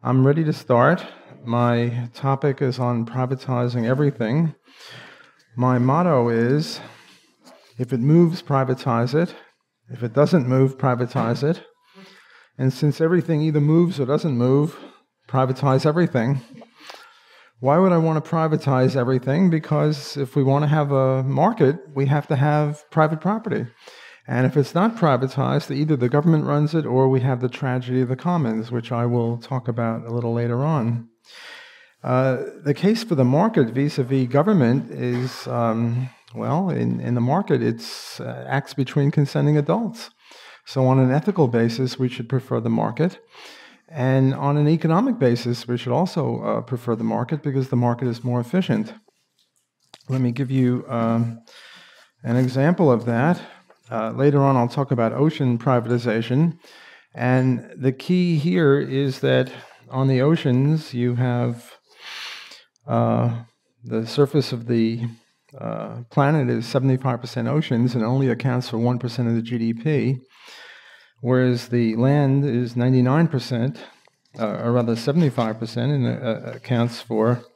I'm ready to start. My topic is on privatizing everything. My motto is, if it moves, privatize it. If it doesn't move, privatize it. And since everything either moves or doesn't move, privatize everything. Why would I want to privatize everything? Because if we want to have a market, we have to have private property. And if it's not privatized, either the government runs it or we have the tragedy of the commons, which I will talk about a little later on. The case for the market vis-a-vis government is, in the market, it acts between consenting adults. So on an ethical basis, we should prefer the market. And on an economic basis, we should also prefer the market because the market is more efficient. Let me give you an example of that. Later on, I'll talk about ocean privatization. And the key here is that on the oceans, you have the surface of the planet is 75% oceans and only accounts for 1% of the GDP, whereas the land is 99%, or rather 75%, and accounts for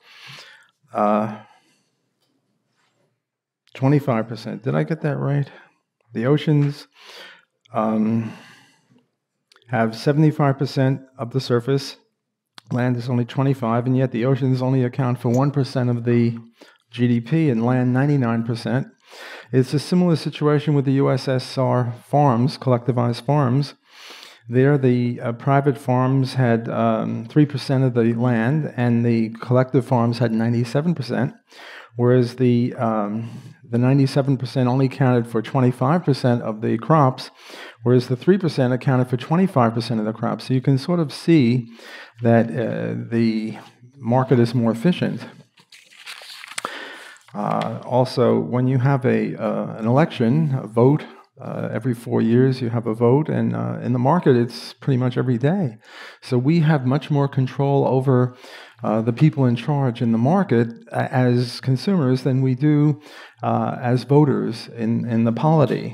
25%. Did I get that right? The oceans have 75% of the surface. Land is only 25%, and yet the oceans only account for 1% of the GDP, and land 99%. It's a similar situation with the USSR farms, collectivized farms. There, the private farms had 3% of the land, and the collective farms had 97%, whereas the 97% only counted for 25% of the crops, whereas the 3% accounted for 25% of the crops. So you can sort of see that the market is more efficient. Also, when you have an election, a vote, every 4 years you have a vote, and in the market it's pretty much every day. So we have much more control over the people in charge in the market as consumers than we do as voters in the polity.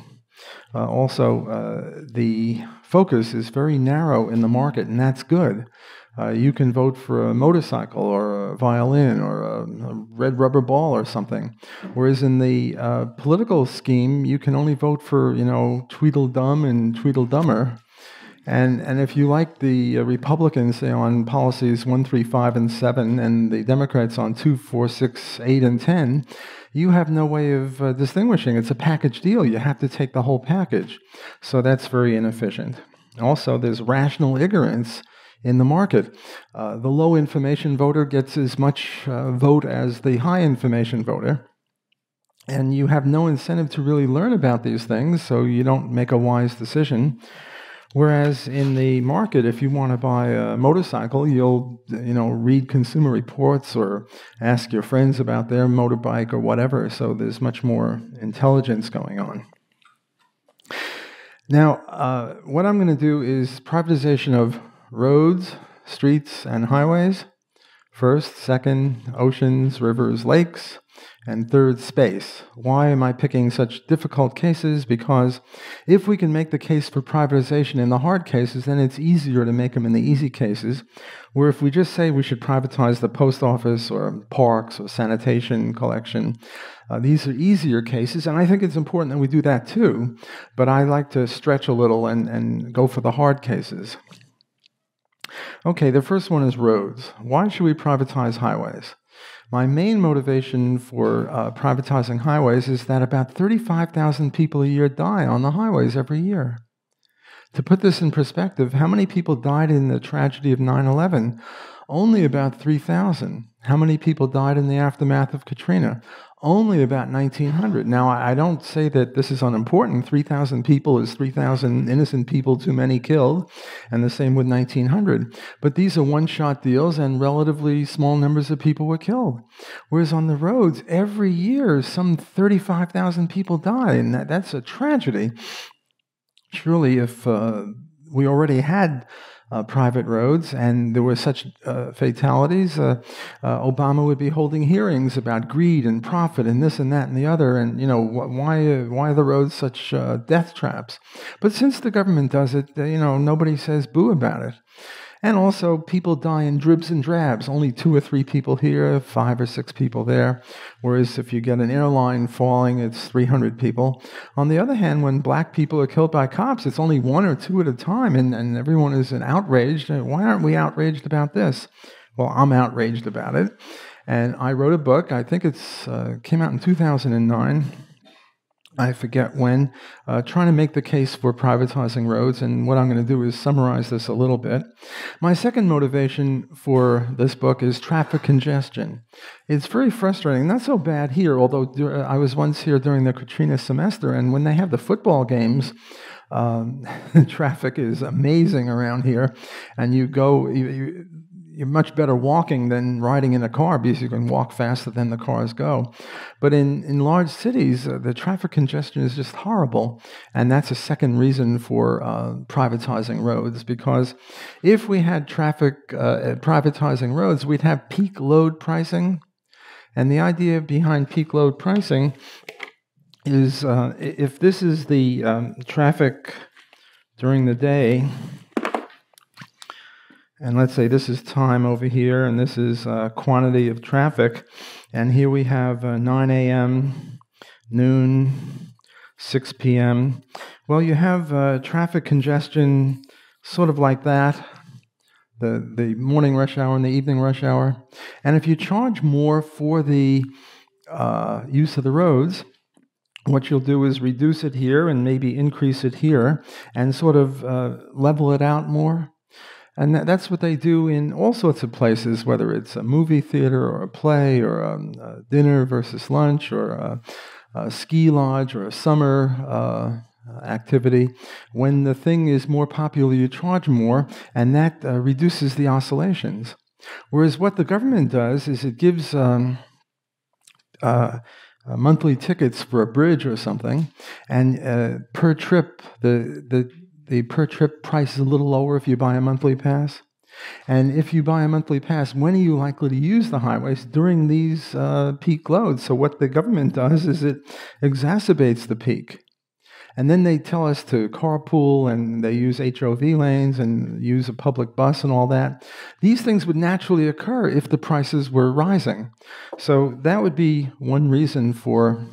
The focus is very narrow in the market, and that's good. You can vote for a motorcycle or a violin or a red rubber ball or something. Whereas in the political scheme, you can only vote for, Tweedledum and Tweedledummer. And if you like the Republicans, say, on policies 1, 3, 5, and 7, and the Democrats on 2, 4, 6, 8, and 10, you have no way of distinguishing. It's a package deal. You have to take the whole package. So that's very inefficient. Also, there's rational ignorance in the market. The low information voter gets as much vote as the high information voter. And you have no incentive to really learn about these things, so you don't make a wise decision. Whereas in the market, if you want to buy a motorcycle, you'll read Consumer Reports or ask your friends about their motorbike or whatever. So there's much more intelligence going on. Now, what I'm going to do is privatization of roads, streets, and highways. First, second, oceans, rivers, lakes, and third, space. Why am I picking such difficult cases? Because if we can make the case for privatization in the hard cases, then it's easier to make them in the easy cases. Where if we just say we should privatize the post office or parks or sanitation collection, these are easier cases, and I think it's important that we do that too. But I like to stretch a little and go for the hard cases. Okay, the first one is roads. Why should we privatize highways? My main motivation for privatizing highways is that about 35,000 people a year die on the highways every year. To put this in perspective, how many people died in the tragedy of 9/11? Only about 3,000. How many people died in the aftermath of Katrina? Only about 1,900. Now, I don't say that this is unimportant. 3,000 people is 3,000 innocent people too many killed, and the same with 1,900. But these are one-shot deals, and relatively small numbers of people were killed. Whereas on the roads, every year, some 35,000 people die, and that's a tragedy. Surely, if we already had private roads, and there were such fatalities, Obama would be holding hearings about greed and profit and this and that and the other, and why are the roads such death traps? But since the government does it, nobody says boo about it. And also, people die in dribs and drabs, only 2 or 3 people here, 5 or 6 people there, whereas if you get an airline falling, it's 300 people. On the other hand, when black people are killed by cops, it's only 1 or 2 at a time, and everyone is outraged. Why aren't we outraged about this? Well, I'm outraged about it, and I wrote a book. I think it's came out in 2009. I forget when, trying to make the case for privatizing roads, and what I'm going to do is summarize this a little bit. My second motivation for this book is traffic congestion. It's very frustrating, not so bad here, although I was once here during the Katrina semester, and when they have the football games, traffic is amazing around here, and you're much better walking than riding in a car because you can walk faster than the cars go. But in large cities, the traffic congestion is just horrible, and that's a second reason for privatizing roads, because if we had privatizing roads, we'd have peak load pricing, and the idea behind peak load pricing is if this is the traffic during the day, and let's say this is time over here, and this is quantity of traffic. And here we have 9 a.m., noon, 6 p.m. Well, you have traffic congestion sort of like that, the morning rush hour and the evening rush hour. And if you charge more for the use of the roads, what you'll do is reduce it here and maybe increase it here and sort of level it out more. And that's what they do in all sorts of places, whether it's a movie theater or a play or a dinner versus lunch or a ski lodge or a summer activity. When the thing is more popular, you charge more, and that reduces the oscillations. Whereas what the government does is it gives monthly tickets for a bridge or something, and per trip, the per trip price is a little lower if you buy a monthly pass. And if you buy a monthly pass, when are you likely to use the highways? During these peak loads. So what the government does is it exacerbates the peak. And then they tell us to carpool, and they use HOV lanes and use a public bus and all that. These things would naturally occur if the prices were rising. So that would be one reason for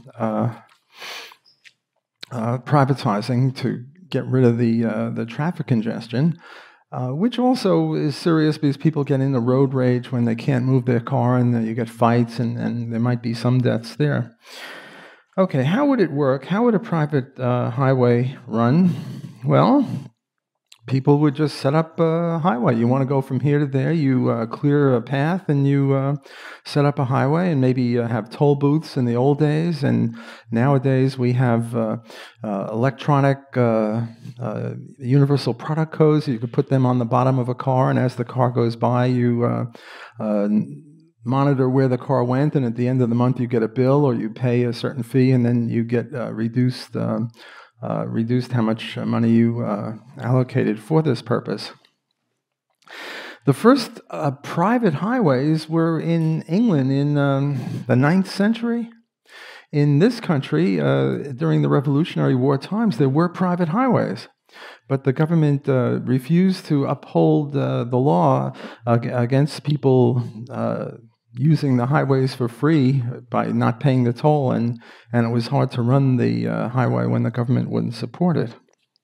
privatizing, to get rid of the traffic congestion, which also is serious because people get into road rage when they can't move their car, and you get fights, and there might be some deaths there. Okay, how would it work? How would a private highway run? Well, people would just set up a highway. You want to go from here to there, you clear a path, and you set up a highway, and maybe have toll booths in the old days, and nowadays we have electronic universal product codes. You could put them on the bottom of a car, and as the car goes by, you monitor where the car went, and at the end of the month you get a bill, or you pay a certain fee, and then you get reduced how much money you allocated for this purpose. The first private highways were in England in the 9th century. In this country, during the Revolutionary War times, there were private highways, but the government refused to uphold the law against people using the highways for free by not paying the toll, and it was hard to run the highway when the government wouldn't support it.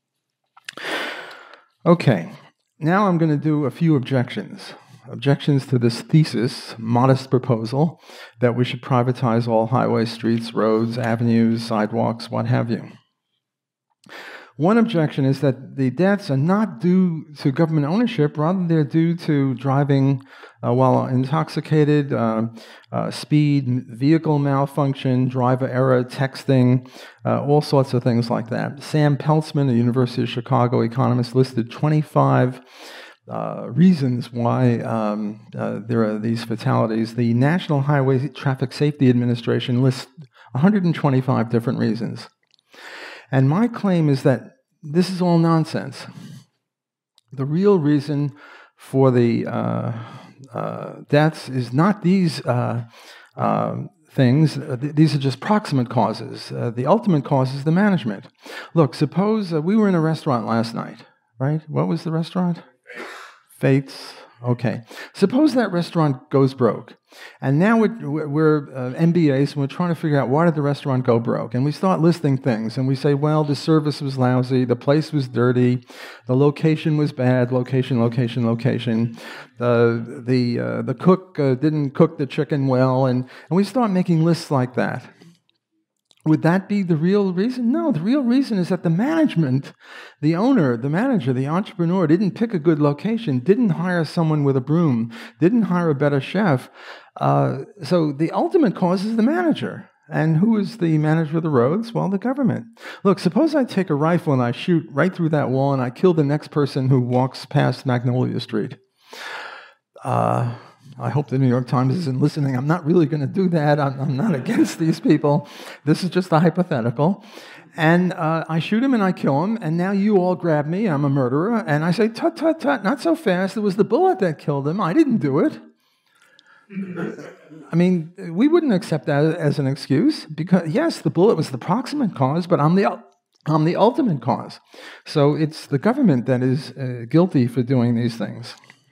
Okay, now I'm going to do a few objections. Objections to this thesis, modest proposal, that we should privatize all highways, streets, roads, avenues, sidewalks, what have you. One objection is that the deaths are not due to government ownership, rather they're due to driving while intoxicated, speed, vehicle malfunction, driver error, texting, all sorts of things like that. Sam Peltzman, a University of Chicago economist, listed 25 reasons why there are these fatalities. The National Highway Traffic Safety Administration lists 125 different reasons. And my claim is that this is all nonsense. The real reason for the deaths is not these things. These are just proximate causes. The ultimate cause is the management. Look, suppose we were in a restaurant last night, right? What was the restaurant? Fates. Okay. Suppose that restaurant goes broke. And now we're MBAs, and we're trying to figure out why did the restaurant go broke. And we start listing things, and we say, well, the service was lousy, the place was dirty, the location was bad, location. The cook didn't cook the chicken well, and we start making lists like that. Would that be the real reason? No, the real reason is that the management, the owner, the manager, the entrepreneur didn't pick a good location, didn't hire someone with a broom, didn't hire a better chef. So the ultimate cause is the manager. And who is the manager of the roads? Well, the government. Look, suppose I take a rifle and I shoot right through that wall and I kill the next person who walks past Magnolia Street. I hope the New York Times isn't listening. I'm not really going to do that. I'm not against these people. This is just a hypothetical. And I shoot him and I kill him, and now you all grab me. I'm a murderer. And I say, tut, tut, tut, not so fast. It was the bullet that killed him. I didn't do it. I mean, we wouldn't accept that as an excuse because, yes, the bullet was the proximate cause, but I'm the ultimate cause. So it's the government that is guilty for doing these things.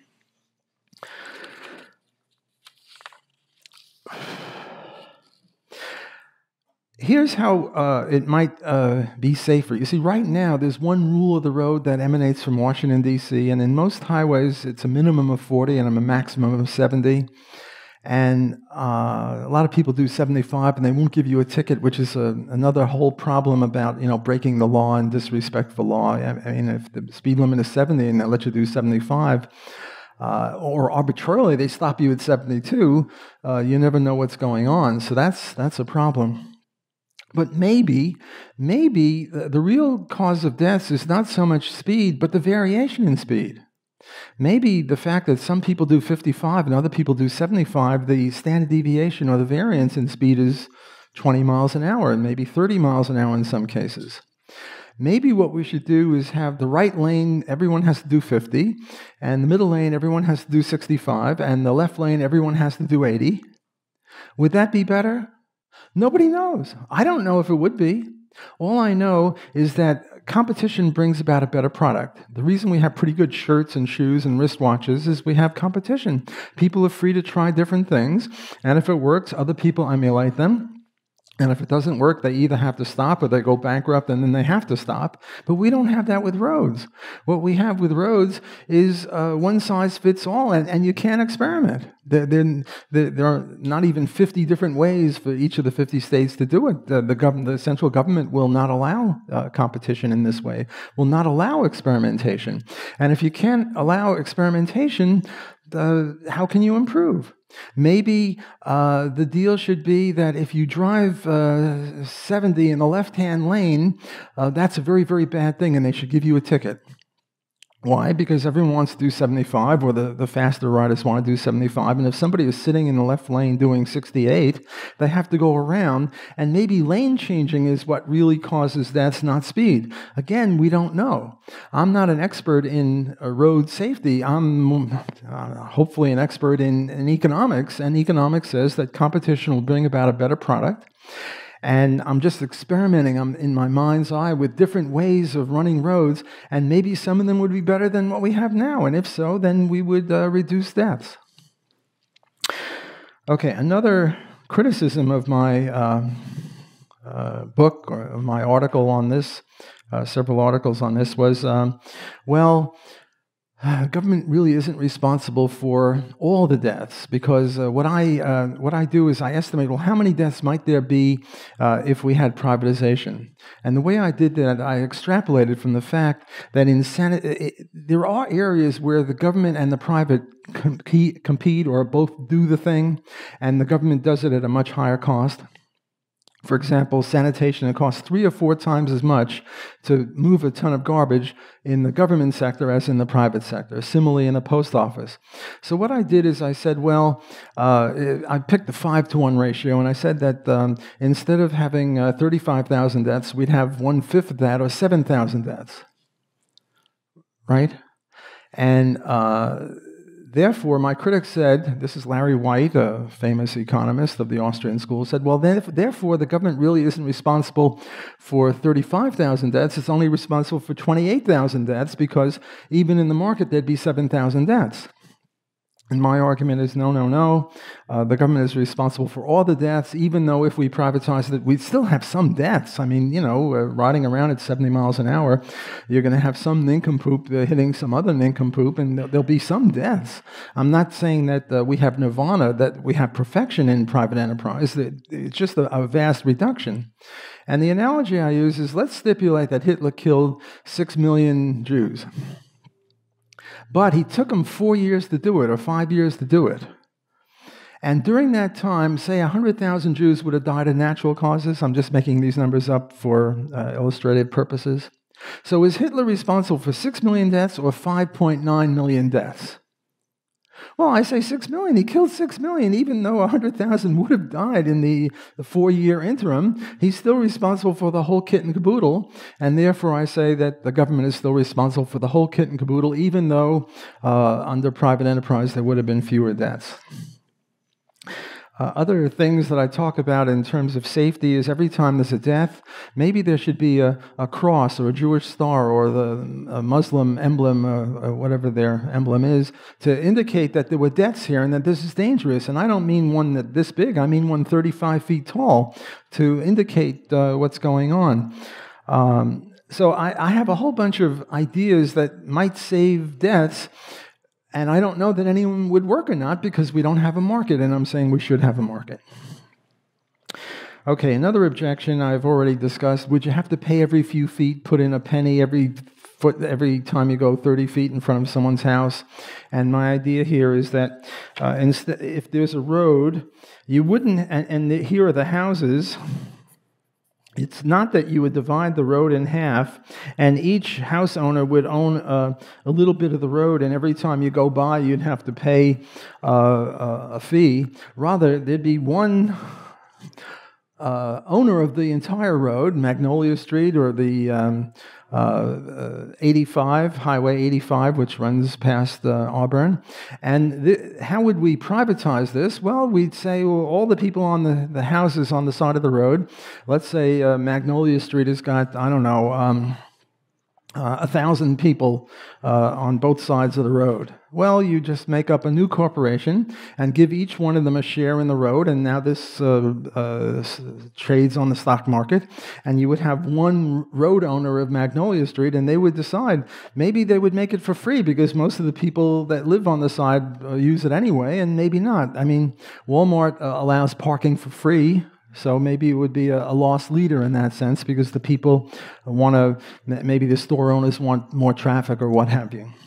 Here's how it might be safer. You see, right now, there's one rule of the road that emanates from Washington, D.C., and in most highways, it's a minimum of 40 and a maximum of 70. And a lot of people do 75, and they won't give you a ticket, which is another whole problem about, breaking the law and disrespect for law. I mean, if the speed limit is 70 and they let you do 75, or arbitrarily they stop you at 72, you never know what's going on. So that's a problem. But maybe the real cause of deaths is not so much speed, but the variation in speed. Maybe the fact that some people do 55 and other people do 75, the standard deviation or the variance in speed is 20 miles an hour and maybe 30 miles an hour in some cases. Maybe what we should do is have the right lane, everyone has to do 50, and the middle lane, everyone has to do 65, and the left lane, everyone has to do 80. Would that be better? Nobody knows. I don't know if it would be. All I know is that competition brings about a better product. The reason we have pretty good shirts and shoes and wristwatches is we have competition. People are free to try different things, and if it works, other people emulate them. And if it doesn't work, they either have to stop or they go bankrupt and then they have to stop. But we don't have that with roads. What we have with roads is one size fits all, and you can't experiment. There are not even 50 different ways for each of the 50 states to do it. The central government will not allow competition in this way, will not allow experimentation. And if you can't allow experimentation, how can you improve? Maybe the deal should be that if you drive 70 in the left-hand lane, that's a very, very bad thing, and they should give you a ticket. Why? Because everyone wants to do 75, or the faster riders want to do 75, and if somebody is sitting in the left lane doing 68, they have to go around, and maybe lane changing is what really causes deaths, not speed. Again, we don't know. I'm not an expert in road safety. I'm hopefully an expert in economics, and economics says that competition will bring about a better product. And I'm just experimenting in my mind's eye with different ways of running roads, and maybe some of them would be better than what we have now. And if so, then we would reduce deaths. Okay, another criticism of my book, or of my article on this, several articles on this, was, government really isn't responsible for all the deaths, because what I do is I estimate, well, how many deaths might there be if we had privatization? And the way I did that, I extrapolated from the fact that there are areas where the government and the private compete or both do the thing, and the government does it at a much higher cost. For example, sanitation, it costs 3 or 4 times as much to move a ton of garbage in the government sector as in the private sector, similarly in the post office. So what I did is I said, I picked the 5-to-1 ratio, and I said that instead of having 35,000 deaths, we'd have 1/5 of that, or 7,000 deaths, right? And Therefore, my critics said, this is Larry White, a famous economist of the Austrian school, said, well, therefore, the government really isn't responsible for 35,000 deaths. It's only responsible for 28,000 deaths because even in the market, there'd be 7,000 deaths. And my argument is no, no, no. The government is responsible for all the deaths, even though if we privatize it, we'd still have some deaths. I mean, riding around at 70 miles an hour, you're going to have some nincompoop hitting some other nincompoop, and there'll be some deaths. I'm not saying that we have nirvana, that we have perfection in private enterprise. It's just a vast reduction. And the analogy I use is, let's stipulate that Hitler killed 6 million Jews. But he took them 4 years to do it, or 5 years to do it. And during that time, say 100,000 Jews would have died of natural causes. I'm just making these numbers up for illustrative purposes. So is Hitler responsible for 6 million deaths or 5.9 million deaths? Well, I say 6 million. He killed 6 million, even though 100,000 would have died in the 4-year interim. He's still responsible for the whole kit and caboodle, and therefore I say that the government is still responsible for the whole kit and caboodle, even though under private enterprise there would have been fewer deaths. Other things that I talk about in terms of safety is every time there's a death, maybe there should be a cross or a Jewish star or a Muslim emblem or whatever their emblem is to indicate that there were deaths here and that this is dangerous. And I don't mean one this big, I mean one 35 feet tall to indicate what's going on. So I have a whole bunch of ideas that might save deaths. And I don't know that anyone would work or not because we don't have a market, and I'm saying we should have a market. Okay, another objection I've already discussed. Would you have to pay every few feet, put in a penny every time you go 30 feet in front of someone's house? And my idea here is that if there's a road, you wouldn't, and here are the houses. It's not that you would divide the road in half, and each house owner would own a little bit of the road, and every time you go by, you'd have to pay a fee. Rather, there'd be one owner of the entire road, Magnolia Street or the 85, Highway 85, which runs past Auburn. And how would we privatize this? Well, we'd say, well, all the people on the houses on the side of the road, let's say Magnolia Street has got, I don't know, 1,000 people on both sides of the road. Well, you just make up a new corporation and give each one of them a share in the road, and now this trades on the stock market, and you would have one road owner of Magnolia Street, and they would decide maybe they would make it for free because most of the people that live on the side use it anyway, and maybe not. I mean, Walmart allows parking for free. So maybe it would be a lost leader in that sense because the people want to, maybe the store owners want more traffic or what have you.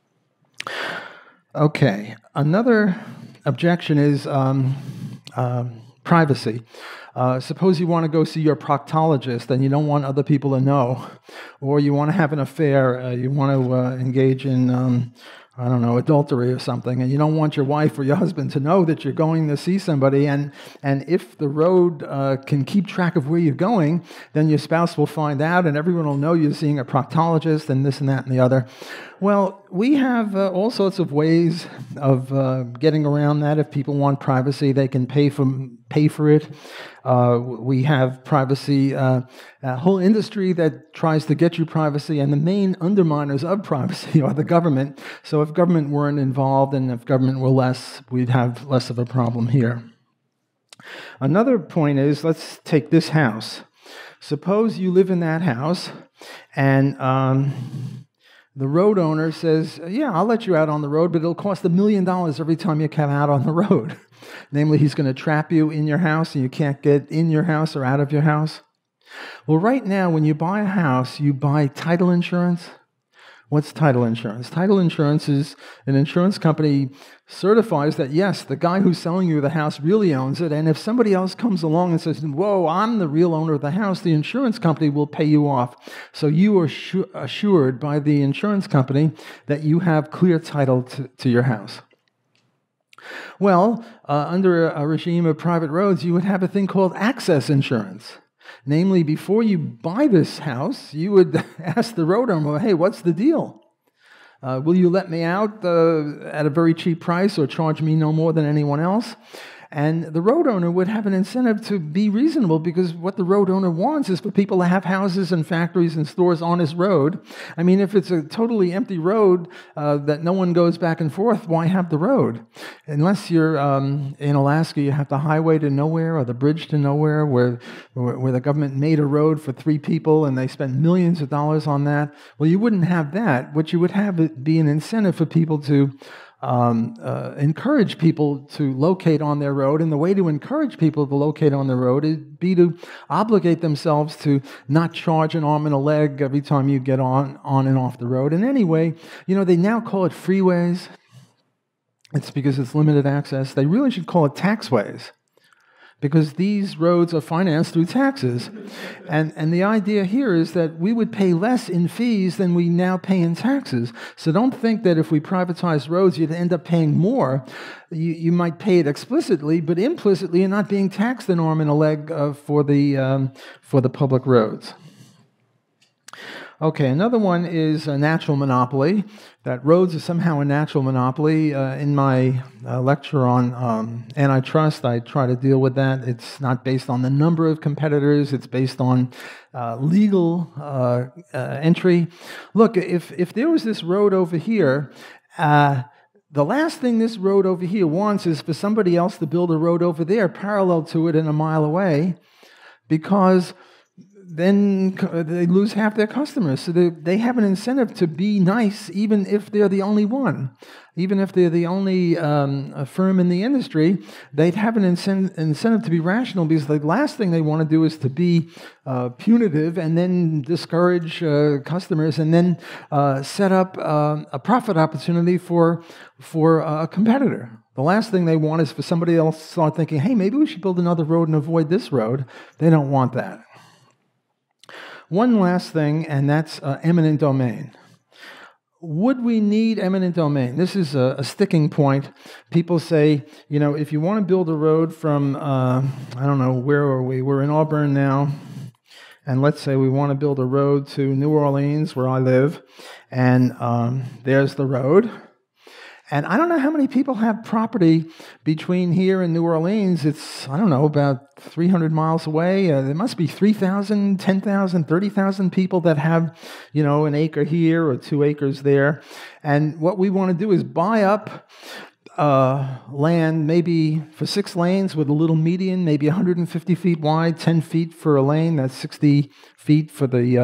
Okay, another objection is privacy. Suppose you want to go see your proctologist and you don't want other people to know, or you want to have an affair, you want to engage in I don't know, adultery or something, and you don't want your wife or your husband to know that you're going to see somebody, and if the road can keep track of where you're going, then your spouse will find out, and everyone will know you're seeing a proctologist, and this and that and the other. Well, we have all sorts of ways of getting around that. If people want privacy, they can pay for it. We have privacy, a whole industry that tries to get you privacy, and the main underminers of privacy are the government. So if government weren't involved and if government were less, we'd have less of a problem here. Another point is, let's take this house. Suppose you live in that house, and the road owner says, yeah, I'll let you out on the road, but it'll cost $1 million every time you come out on the road. Namely, he's going to trap you in your house and you can't get in your house or out of your house. Well, right now, when you buy a house, you buy title insurance. What's title insurance? Title insurance is an insurance company certifies that, yes, the guy who's selling you the house really owns it, and if somebody else comes along and says, whoa, I'm the real owner of the house, the insurance company will pay you off. So you are assured by the insurance company that you have clear title to your house. Well, under a regime of private roads, you would have a thing called access insurance. Namely, before you buy this house, you would ask the road owner, hey, what's the deal? Will you let me out at a very cheap price or charge me no more than anyone else? And the road owner would have an incentive to be reasonable, because what the road owner wants is for people to have houses and factories and stores on his road. I mean, if it's a totally empty road that no one goes back and forth, why have the road? Unless you're in Alaska, you have the highway to nowhere or the bridge to nowhere, where the government made a road for 3 people and they spent millions of dollars on that. Well, you wouldn't have that. What you would have be an incentive for people to encourage people to locate on their road, and the way to encourage people to locate on the road is to obligate themselves to not charge an arm and a leg every time you get on and off the road. And anyway, they now call it freeways. It's because it's limited access. They really should call it taxways, because these roads are financed through taxes. And the idea here is that we would pay less in fees than we now pay in taxes. So don't think that if we privatize roads, you'd end up paying more. You might pay it explicitly, but implicitly you're not being taxed an arm and a leg for the public roads. Okay, another one is a natural monopoly, that roads are somehow a natural monopoly. In my lecture on antitrust, I try to deal with that. It's not based on the number of competitors, it's based on legal entry. Look, if there was this road over here, the last thing this road over here wants is for somebody else to build a road over there parallel to it and a mile away, because then they lose half their customers. So they have an incentive to be nice, even if they're the only one. Even if they're the only firm in the industry, they'd have an incentive to be rational, because the last thing they want to do is to be punitive and then discourage customers and then set up a profit opportunity for a competitor. The last thing they want is for somebody else to start thinking, hey, maybe we should build another road and avoid this road. They don't want that. One last thing, and that's eminent domain. Would we need eminent domain? This is a sticking point. People say, if you want to build a road from, I don't know, where are we? We're in Auburn now, and let's say we want to build a road to New Orleans, where I live, and there's the road. And I don't know how many people have property between here and New Orleans. It's, I don't know, about 300 miles away. There must be 3,000, 10,000, 30,000 people that have, an acre here or 2 acres there. And what we want to do is buy up land, maybe for 6 lanes with a little median, maybe 150 feet wide, 10 feet for a lane. That's 60 feet for the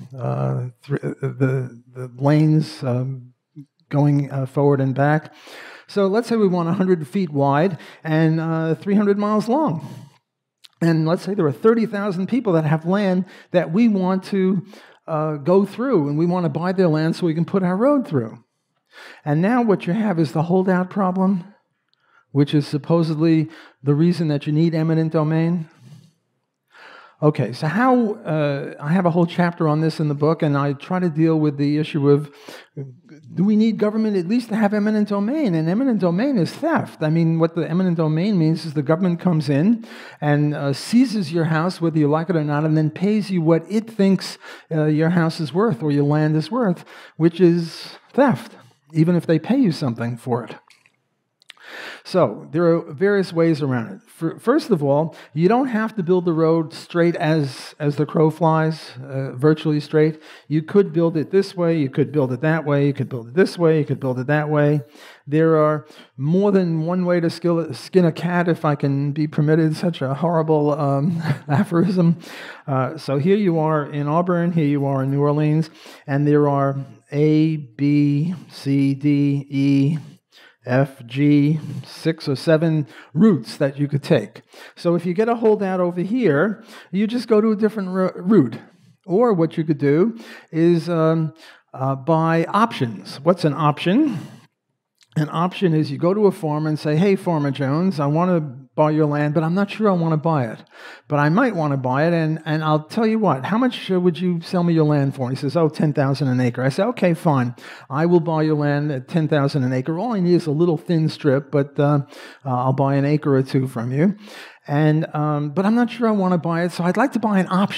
lanes going forward and back. So let's say we want 100 feet wide and 300 miles long. And let's say there are 30,000 people that have land that we want to go through, and we want to buy their land so we can put our road through. And now what you have is the holdout problem, which is supposedly the reason that you need eminent domain. Okay, so I have a whole chapter on this in the book, and I try to deal with the issue of, do we need government at least to have eminent domain? And eminent domain is theft. I mean, what the eminent domain means is the government comes in and seizes your house, whether you like it or not, and then pays you what it thinks your house is worth or your land is worth, which is theft, even if they pay you something for it. So there are various ways around it. First of all, you don't have to build the road straight as the crow flies, virtually straight. You could build it this way, you could build it that way, you could build it this way, you could build it that way. There are more than one way to skin a cat, if I can be permitted such a horrible aphorism. So here you are in Auburn, here you are in New Orleans, and there are A, B, C, D, E, F, G, 6 or 7 routes that you could take. So if you get a holdout over here, you just go to a different route. Or what you could do is buy options. What's an option? An option is you go to a farmer and say, hey, Farmer Jones, I want to buy your land, but I'm not sure I want to buy it. But I might want to buy it, and I'll tell you what, how much would you sell me your land for? And he says, $10,000 an acre. I say, okay, fine. I will buy your land at $10,000 an acre. All I need is a little thin strip, but I'll buy an acre or 2 from you. And but I'm not sure I want to buy it, so I'd like to buy an option.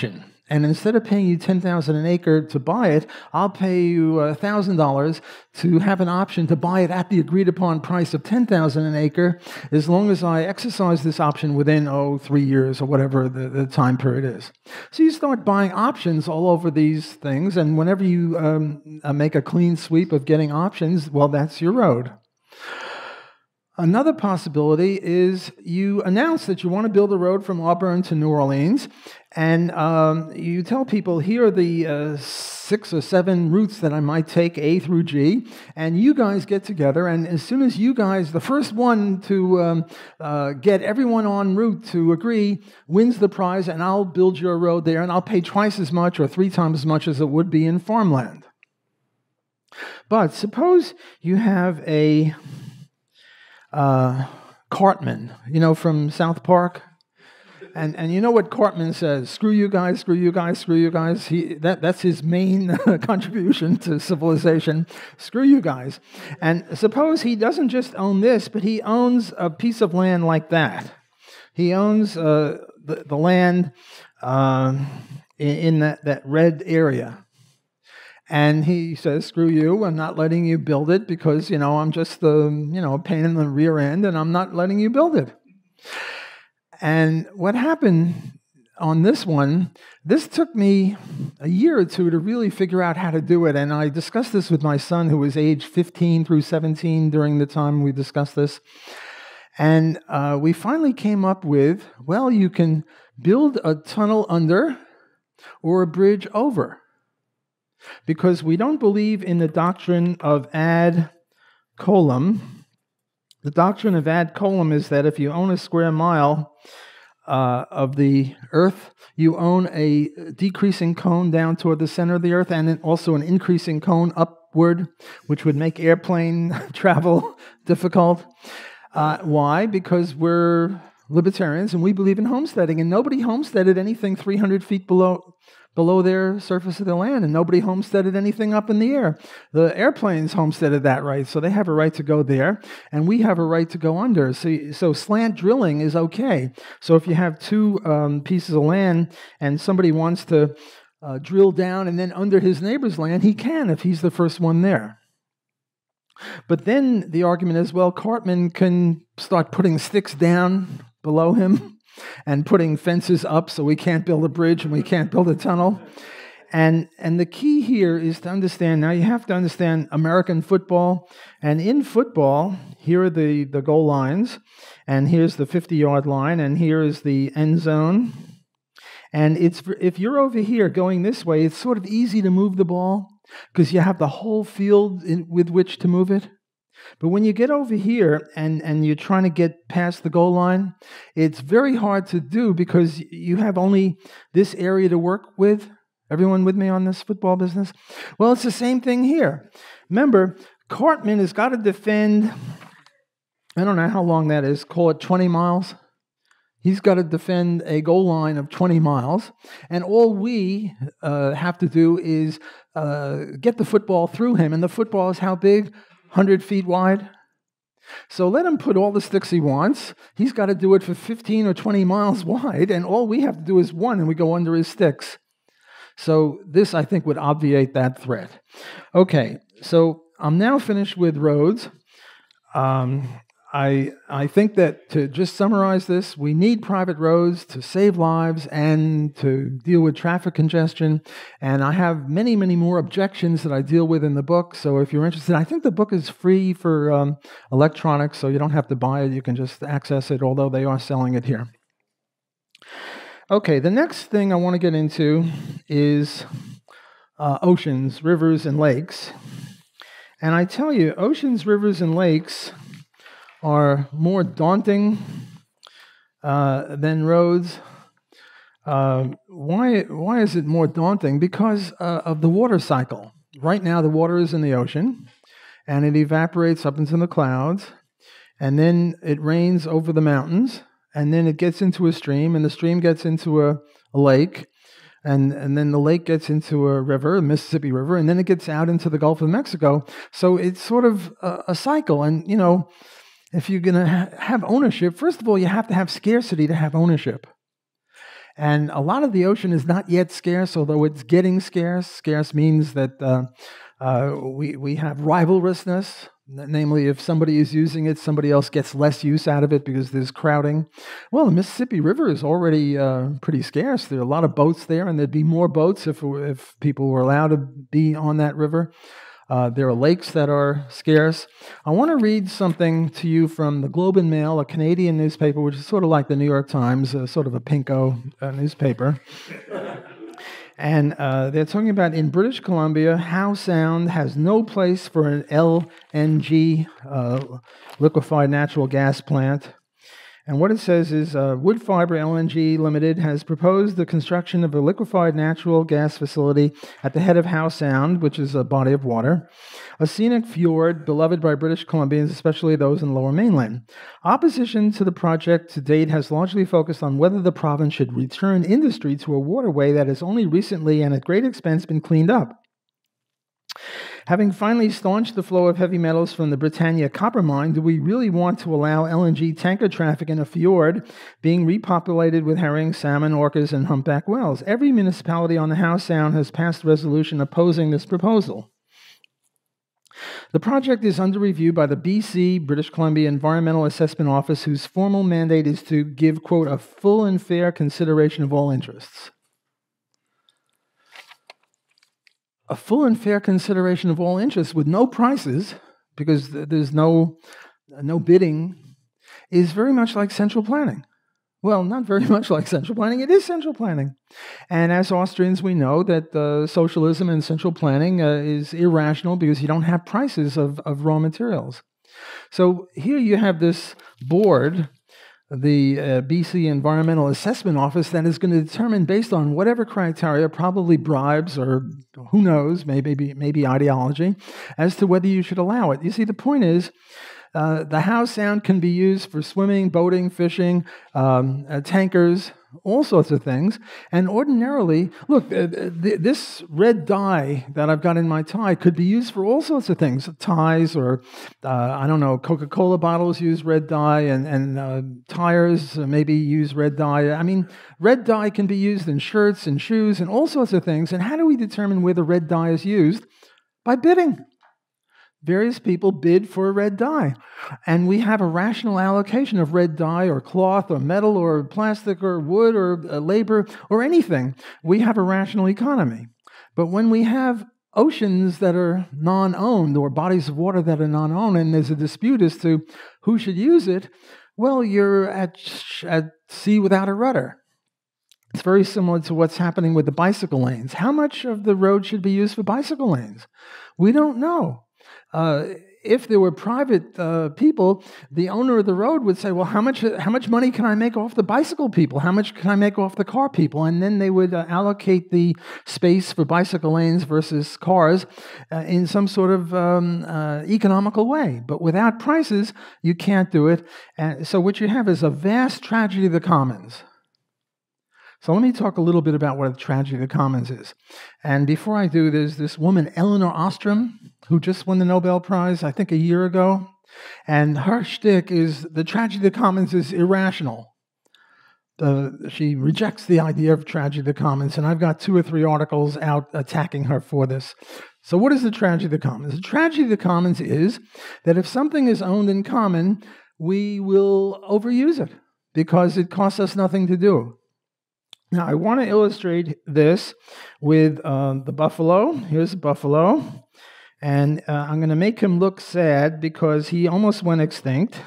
And instead of paying you $10,000 an acre to buy it, I'll pay you $1,000 to have an option to buy it at the agreed-upon price of $10,000 an acre, as long as I exercise this option within 3 years or whatever the time period is. So you start buying options all over these things, and whenever you make a clean sweep of getting options, well, that's your road. Another possibility is you announce that you want to build a road from Auburn to New Orleans, and you tell people, here are the 6 or 7 routes that I might take, A through G, and you guys get together, and as soon as you guys, the first one to get everyone en route to agree, wins the prize, and I'll build your road there, and I'll pay twice as much or 3 times as much as it would be in farmland. But suppose you have a Cartman, from South Park, and you know what Cartman says? Screw you guys, screw you guys, screw you guys. That's his main contribution to civilization. Screw you guys. And suppose he doesn't just own this, but he owns a piece of land like that. He owns the land in that red area. And he says, screw you, I'm not letting you build it because, I'm just the, pain in the rear end, and I'm not letting you build it. And what happened on this one, this took me a year or two to really figure out how to do it. And I discussed this with my son, who was age 15 through 17 during the time we discussed this. And we finally came up with, well, you can build a tunnel under or a bridge over. Because we don't believe in the doctrine of ad coelum. The doctrine of ad coelum is that if you own a square mile of the earth, you own a decreasing cone down toward the center of the earth, and also an increasing cone upward, which would make airplane travel difficult. Why? Because we're libertarians and we believe in homesteading, and nobody homesteaded anything 300 feet below their surface of the land, and nobody homesteaded anything up in the air. The airplanes homesteaded that right, so they have a right to go there, and we have a right to go under. So slant drilling is okay. So if you have 2 pieces of land and somebody wants to drill down and then under his neighbor's land, he can if he's the first one there. But then the argument is, well, Cartman can start putting sticks down below him and putting fences up so we can't build a bridge and we can't build a tunnel. And the key here is to understand, now you have to understand American football. And in football, here are the goal lines, and here's the 50-yard line, and here is the end zone. And if you're over here going this way, it's sort of easy to move the ball because you have the whole field with which to move it. But when you get over here and you're trying to get past the goal line, it's very hard to do because you have only this area to work with. Everyone with me on this football business? Well, it's the same thing here. Remember, Cartman has got to defend, I don't know how long that is, call it 20 miles. He's got to defend a goal line of 20 miles. And all we have to do is get the football through him. And the football is how big? 100 feet wide. So let him put all the sticks he wants. He's got to do it for 15 or 20 miles wide, and all we have to do is 1, and we go under his sticks. So this, I think, would obviate that threat. Okay, so I'm now finished with roads. I think that, to just summarize this, we need private roads to save lives and to deal with traffic congestion. And I have many, many more objections that I deal with in the book. So if you're interested, I think the book is free for electronics, so you don't have to buy it. You can just access it, although they are selling it here. Okay, the next thing I want to get into is oceans, rivers, and lakes. And I tell you, oceans, rivers, and lakes are more daunting than roads. Why is it more daunting? Because of the water cycle. Right now, the water is in the ocean, and it evaporates up into the clouds, and then it rains over the mountains, and then it gets into a stream, and the stream gets into a lake, and then the lake gets into a river, the Mississippi River, and then it gets out into the Gulf of Mexico. So it's sort of a cycle, and if you're going to have ownership, first of all, you have to have scarcity to have ownership. And a lot of the ocean is not yet scarce, although it's getting scarce. Scarce means that we have rivalrousness. Namely, if somebody is using it, somebody else gets less use out of it because there's crowding. Well, the Mississippi River is already pretty scarce. There are a lot of boats there, and there'd be more boats if people were allowed to be on that river. There are lakes that are scarce. I want to read something to you from the Globe and Mail, a Canadian newspaper, which is sort of like the New York Times, sort of a pinko newspaper. And they're talking about in British Columbia, Howe Sound has no place for an LNG, liquefied natural gas plant. And what it says is Wood Fibre LNG Limited has proposed the construction of a liquefied natural gas facility at the head of Howe Sound, which is a body of water, a scenic fjord beloved by British Columbians, especially those in the Lower Mainland. Opposition to the project to date has largely focused on whether the province should return industry to a waterway that has only recently and at great expense been cleaned up. Having finally staunched the flow of heavy metals from the Britannia copper mine, do we really want to allow LNG tanker traffic in a fjord being repopulated with herring, salmon, orcas, and humpback whales? Every municipality on the Howe Sound has passed a resolution opposing this proposal. The project is under review by the BC, British Columbia Environmental Assessment Office, whose formal mandate is to give, quote, a full and fair consideration of all interests. A full and fair consideration of all interests with no prices, because there's no bidding, is very much like central planning. Well, not very much like central planning. It is central planning. And as Austrians, we know that socialism and central planning is irrational because you don't have prices of raw materials. So here you have this board, the BC Environmental Assessment Office, that is going to determine, based on whatever criteria, probably bribes or who knows, maybe ideology, as to whether you should allow it. You see, the point is, the Howe Sound can be used for swimming, boating, fishing, tankers, all sorts of things. And ordinarily, look, this red dye that I've got in my tie could be used for all sorts of things. Ties, or, I don't know, Coca-Cola bottles use red dye, and tires maybe use red dye. I mean, red dye can be used in shirts and shoes and all sorts of things. And how do we determine where the red dye is used? By bidding. Various people bid for red dye, and we have a rational allocation of red dye or cloth or metal or plastic or wood or labor or anything. We have a rational economy. But when we have oceans that are non-owned or bodies of water that are non-owned, and there's a dispute as to who should use it, well, you're at sea without a rudder. It's very similar to what's happening with the bicycle lanes. How much of the road should be used for bicycle lanes? We don't know. If there were private people, the owner of the road would say, well, how much money can I make off the bicycle people? How much can I make off the car people? And then they would allocate the space for bicycle lanes versus cars in some sort of economical way. But without prices, you can't do it. And so what you have is a vast tragedy of the commons. So let me talk a little bit about what a tragedy of the commons is. And before I do, there's this woman, Elinor Ostrom, who just won the Nobel Prize, I think, a year ago. And her shtick is the tragedy of the commons is irrational. She rejects the idea of tragedy of the commons, and I've got 2 or 3 articles out attacking her for this. So what is the tragedy of the commons? The tragedy of the commons is that if something is owned in common, we will overuse it because it costs us nothing to do. Now, I want to illustrate this with the buffalo. Here's a buffalo. And I'm going to make him look sad because he almost went extinct.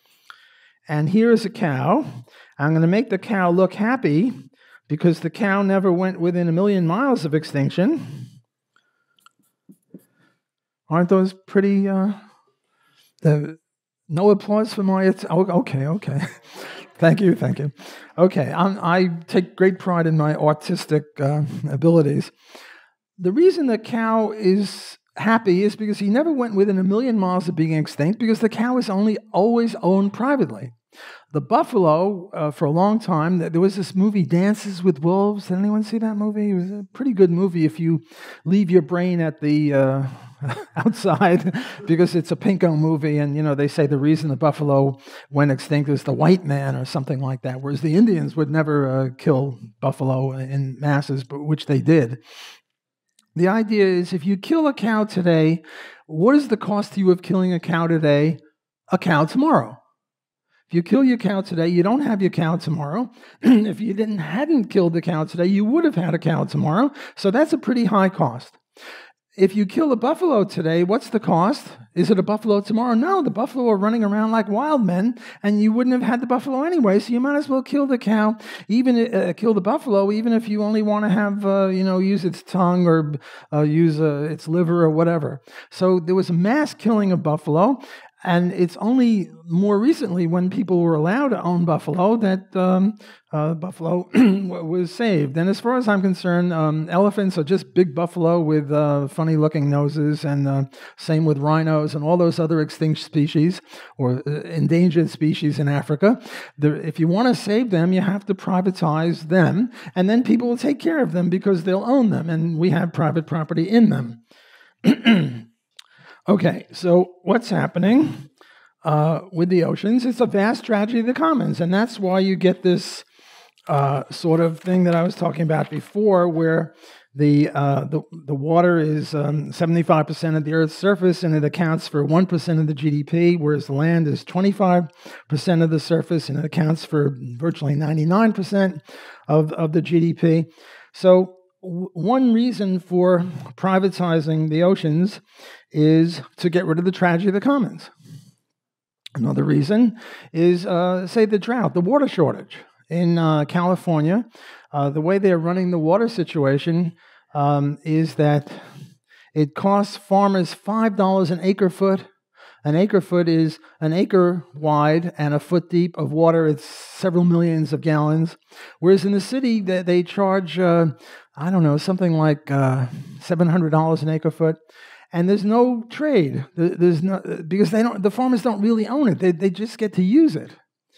And here's a cow. I'm going to make the cow look happy because the cow never went within 1,000,000 miles of extinction. Aren't those pretty... no applause for my... Okay. Thank you. Okay, I take great pride in my artistic abilities. The reason the cow is happy is because he never went within 1,000,000 miles of being extinct, because the cow is always owned privately. The buffalo, for a long time, there was this movie, Dances with Wolves. Did anyone see that movie? It was a pretty good movie if you leave your brain at the outside because it's a Pinko movie, and they say the reason the buffalo went extinct is the white man or something like that, whereas the Indians would never kill buffalo in masses, but which they did. The idea is if you kill a cow today, what is the cost to you of killing a cow today, a cow tomorrow? If you kill your cow today, you don't have your cow tomorrow. If you hadn't killed the cow today, you would have had a cow tomorrow. So that's a pretty high cost. If you kill a buffalo today, what's the cost? Is it a buffalo tomorrow? No, the buffalo are running around like wild men, and you wouldn't have had the buffalo anyway, so you might as well kill the cow, kill the buffalo, even if you only want to have, use its tongue or use its liver or whatever. So there was a mass killing of buffalo, and it's only more recently when people were allowed to own buffalo that buffalo was saved. And as far as I'm concerned, elephants are just big buffalo with funny-looking noses, and same with rhinos and all those other extinct species or endangered species in Africa. If you want to save them, you have to privatize them, and then people will take care of them because they'll own them, and we have private property in them. Okay, so what's happening with the oceans? It's a vast tragedy of the commons, and that's why you get this sort of thing that I was talking about before, where the water is 75% of the Earth's surface, and it accounts for 1% of the GDP, whereas the land is 25% of the surface, and it accounts for virtually 99% of the GDP. So one reason for privatizing the oceans is to get rid of the tragedy of the commons. Another reason is, say, the drought, the water shortage. In California, the way they're running the water situation is that it costs farmers $5 an acre foot. An acre foot is an acre wide and a foot deep of water. It's several millions of gallons. Whereas in the city, they charge, something like $700 an acre foot. And there's no trade. There's no, because the farmers don't really own it. They just get to use it.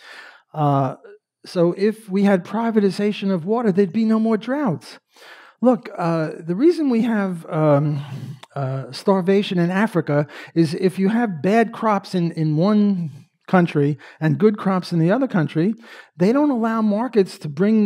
So if we had privatization of water, there'd be no more droughts. Look, the reason we have starvation in Africa is if you have bad crops in one country and good crops in the other country, they don't allow markets to bring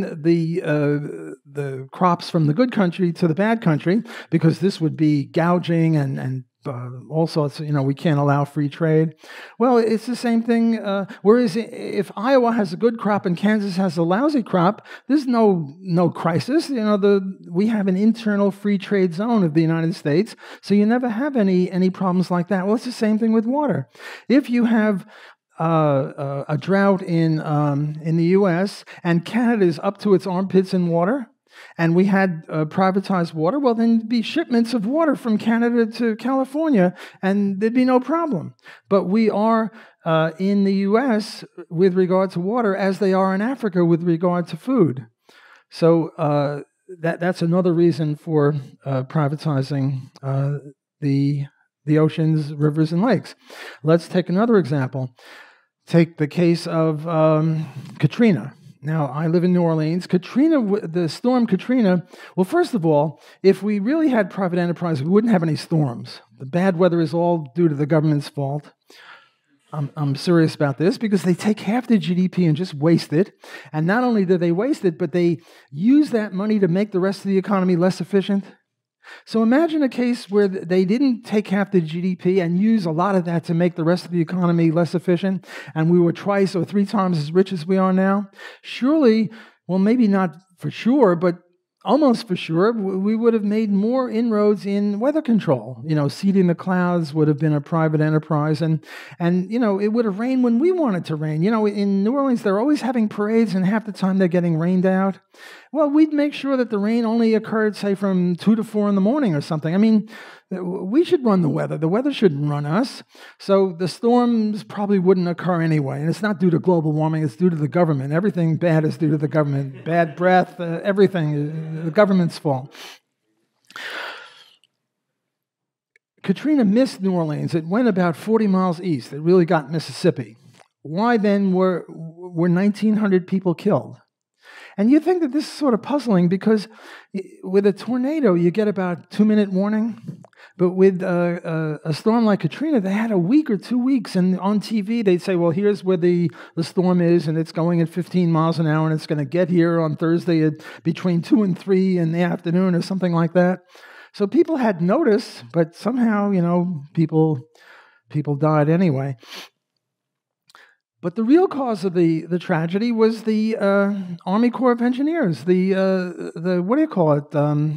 the crops from the good country to the bad country, because this would be gouging and all sorts. We can't allow free trade. Well, it's the same thing. Whereas if Iowa has a good crop and Kansas has a lousy crop, there's no crisis. We have an internal free trade zone of the United States, so you never have any problems like that. Well, it's the same thing with water. If you have a drought in the U.S. and Canada is up to its armpits in water, and we had privatized water, well, then there'd be shipments of water from Canada to California, and there'd be no problem. But we are in the U.S. with regard to water as they are in Africa with regard to food. So that's another reason for privatizing the oceans, rivers, and lakes. Let's take another example. Take the case of Katrina. Now, I live in New Orleans. The storm Katrina, well, first of all, if we really had private enterprise, we wouldn't have any storms. The bad weather is all due to the government's fault. I'm serious about this, because they take half the GDP and just waste it. And not only do they waste it, but they use that money to make the rest of the economy less efficient. So imagine a case where they didn't take half the GDP and use a lot of that to make the rest of the economy less efficient, and we were twice or three times as rich as we are now. Surely, well, maybe not for sure, but almost for sure, we would have made more inroads in weather control. Seeding the clouds would have been a private enterprise, and it would have rained when we wanted to rain. In New Orleans, they're always having parades, and half the time they're getting rained out. Well, we'd make sure that the rain only occurred, say, from 2 to 4 in the morning or something. I mean, we should run the weather. The weather shouldn't run us. So the storms probably wouldn't occur anyway. And it's not due to global warming. It's due to the government. Everything bad is due to the government. Bad breath, everything is the government's fault. Katrina missed New Orleans. It went about 40 miles east. It really got Mississippi. Why then were 1,900 people killed? And you think that this is sort of puzzling because with a tornado, you get about 2-minute warning. But with a storm like Katrina, they had a week or 2 weeks. And on TV, they'd say, well, here's where the storm is, and it's going at 15 miles an hour, and it's going to get here on Thursday at between 2 and 3 in the afternoon or something like that. So people had notice, but somehow, people died anyway. But the real cause of the tragedy was the Army Corps of Engineers. The what do you call it?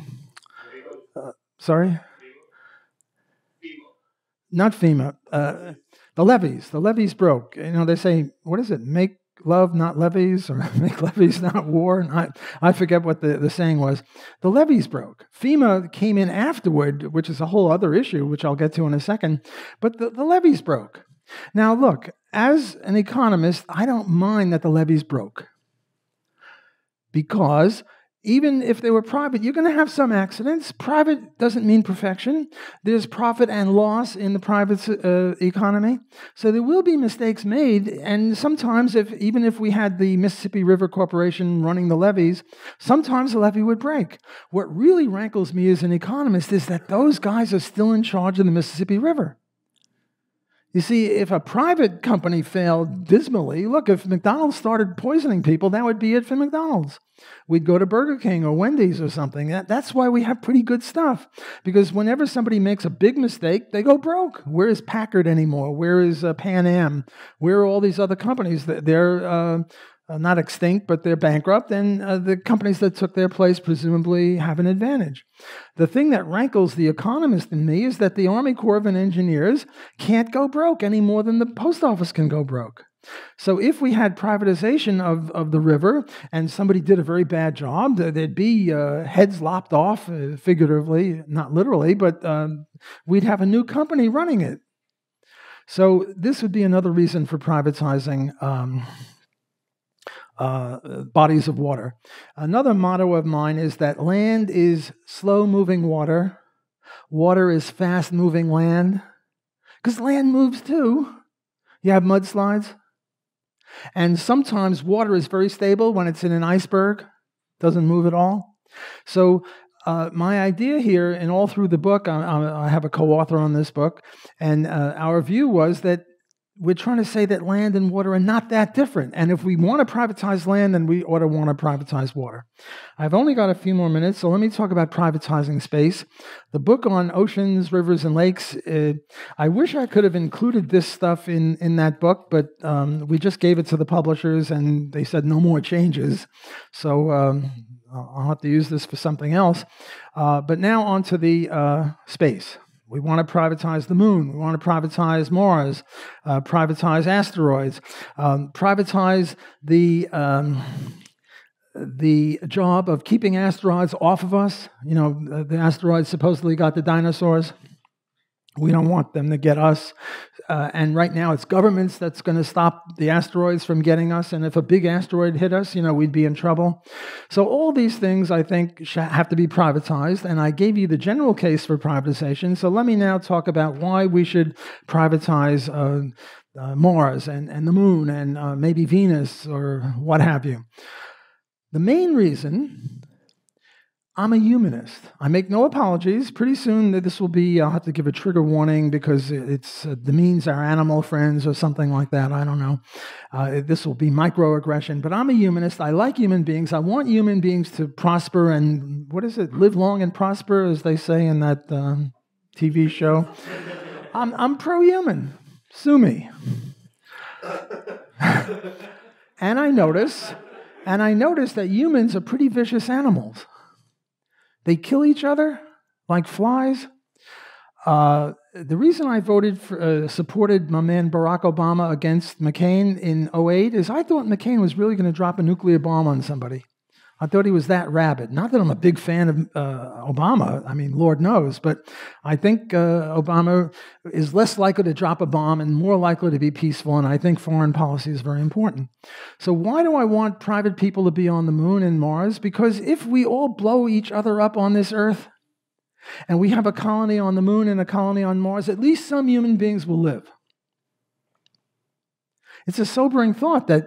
Sorry? Not FEMA. The levees. The levees broke. They say, what is it? Make love, not levees, or make levees, not war. I forget what the saying was. The levees broke. FEMA came in afterward, which is a whole other issue, which I'll get to in a second. But the levees broke. Now, look, as an economist, I don't mind that the levees broke. Because even if they were private, you're going to have some accidents. Private doesn't mean perfection. There's profit and loss in the private economy. So there will be mistakes made. And sometimes, even if we had the Mississippi River Corporation running the levees, sometimes the levee would break. What really rankles me as an economist is that those guys are still in charge of the Mississippi River. You see, if a private company failed dismally, look, if McDonald's started poisoning people, that would be it for McDonald's. We'd go to Burger King or Wendy's or something. That's why we have pretty good stuff. Because whenever somebody makes a big mistake, they go broke. Where is Packard anymore? Where is Pan Am? Where are all these other companies? They're not extinct, but they're bankrupt, and the companies that took their place presumably have an advantage. The thing that rankles the economist in me is that the Army Corps of Engineers can't go broke any more than the post office can go broke. So if we had privatization of the river and somebody did a very bad job, there'd be heads lopped off, figuratively, not literally, but we'd have a new company running it. So this would be another reason for privatizing bodies of water. Another motto of mine is that land is slow-moving water. Water is fast-moving land. Because land moves too. You have mudslides. And sometimes water is very stable when it's in an iceberg. Doesn't move at all. So my idea here, and all through the book, I have a co-author on this book, and our view was that we're trying to say that land and water are not that different. And if we want to privatize land, then we ought to want to privatize water. I've only got a few more minutes, so let me talk about privatizing space. The book on oceans, rivers, and lakes, I wish I could have included this stuff in that book, but we just gave it to the publishers, and they said no more changes. So I'll have to use this for something else. But now on to the space. We want to privatize the moon. We want to privatize Mars, privatize asteroids, privatize the job of keeping asteroids off of us. The asteroids supposedly got the dinosaurs. We don't want them to get us. And right now it's governments that's going to stop the asteroids from getting us. And if a big asteroid hit us, we'd be in trouble. So all these things, I think, have to be privatized. And I gave you the general case for privatization. So let me now talk about why we should privatize Mars and the moon and maybe Venus or what have you. The main reason... I'm a humanist. I make no apologies. Pretty soon this will be, I'll have to give a trigger warning because it demeans our animal friends or something like that. I don't know. This will be microaggression. But I'm a humanist. I like human beings. I want human beings to prosper and, live long and prosper, as they say in that TV show. I'm pro-human. Sue me. And I notice that humans are pretty vicious animals. They kill each other like flies. The reason I supported my man Barack Obama against McCain in 2008 is I thought McCain was really going to drop a nuclear bomb on somebody. I thought he was that rabid. Not that I'm a big fan of Obama. I mean, Lord knows. But I think Obama is less likely to drop a bomb and more likely to be peaceful. And I think foreign policy is very important. So why do I want private people to be on the moon and Mars? Because if we all blow each other up on this Earth, and we have a colony on the moon and a colony on Mars, at least some human beings will live. It's a sobering thought that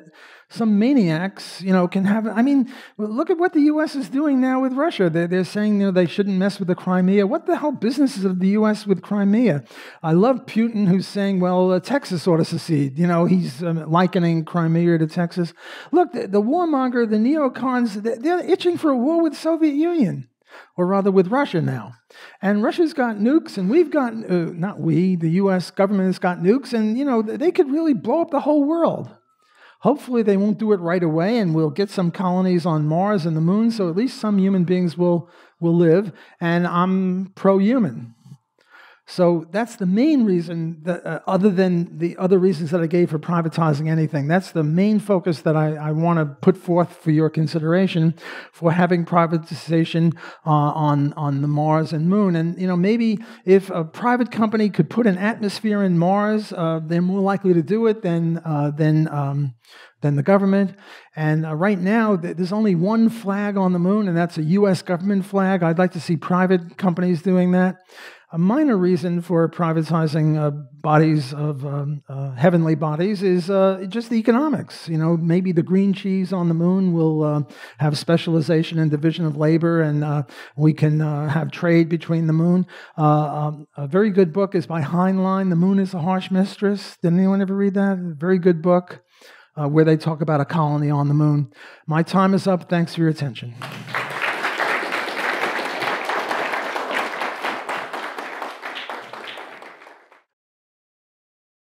some maniacs, can have. I mean, look at what the U.S. is doing now with Russia. They're saying they shouldn't mess with the Crimea. What the hell business is of the U.S. with Crimea? I love Putin, who's saying, well, Texas ought to secede. He's likening Crimea to Texas. Look, the warmonger, the neocons, they're itching for a war with the Soviet Union. Or rather with Russia now. And Russia's got nukes, and we've got, the U.S. government has got nukes, and, they could really blow up the whole world. Hopefully they won't do it right away, and we'll get some colonies on Mars and the moon, so at least some human beings will live, and I'm pro-human. So that's the main reason, that, other than the other reasons that I gave for privatizing anything. That's the main focus that I want to put forth for your consideration for having privatization on the Mars and Moon. And maybe if a private company could put an atmosphere in Mars, they're more likely to do it than the government. And right now, there's only one flag on the moon, and that's a U.S. government flag. I'd like to see private companies doing that. A minor reason for privatizing bodies of heavenly bodies is just the economics. Maybe the green cheese on the moon will have specialization and division of labor, and we can have trade between the moon. A very good book is by Heinlein, The Moon is a Harsh Mistress. Did anyone ever read that? A very good book where they talk about a colony on the moon. My time is up. Thanks for your attention.